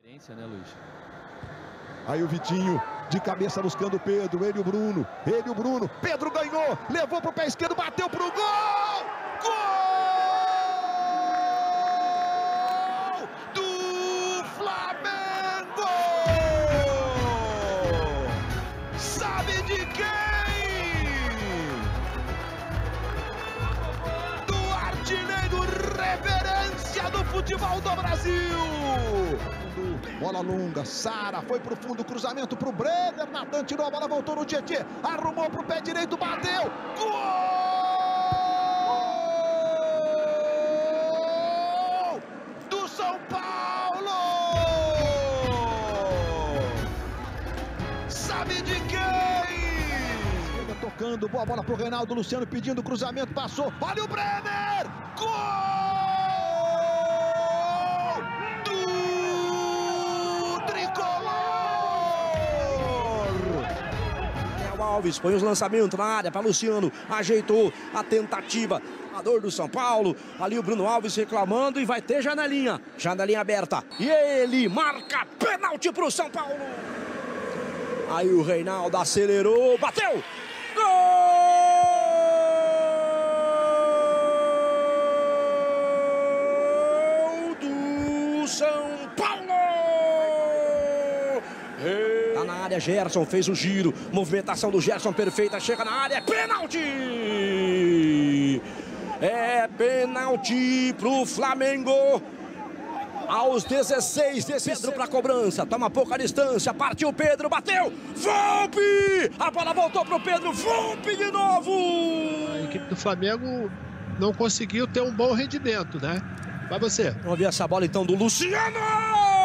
Né, Luiz? Aí o Vitinho de cabeça buscando o Pedro, ele e o Bruno, Pedro ganhou, levou pro pé esquerdo, bateu pro gol! Gol do Flamengo! Sabe de quem? Do artilheiro referência do futebol do Brasil! Bola longa, Sara, foi pro fundo, cruzamento pro Brenner, Natan tirou a bola, voltou no Tietê, arrumou pro pé direito, bateu, gol do São Paulo! Sabe de quem? Tocando, boa bola pro Reinaldo, Luciano pedindo cruzamento, passou, olha o Brenner, gol! Alves põe os lançamentos na área para Luciano, ajeitou a tentativa, a dor do São Paulo, ali o Bruno Alves reclamando e vai ter janelinha aberta, e ele marca pênalti para o São Paulo. Aí o Reinaldo acelerou, bateu, gol do São Paulo! Tá na área, Gerson fez o giro, movimentação do Gerson perfeita, chega na área, é pênalti! É pênalti pro Flamengo. Aos 16, Pedro pra cobrança, toma pouca distância, partiu Pedro, bateu, Volpi! A bola voltou pro Pedro, Volpi de novo! A equipe do Flamengo não conseguiu ter um bom rendimento, né? Vai você. Vamos ver essa bola então do Luciano!